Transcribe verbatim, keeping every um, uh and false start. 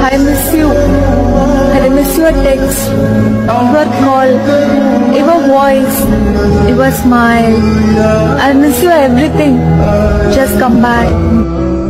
I miss you. I miss your text, your call, your voice, your smile. I miss you everything. Just come back.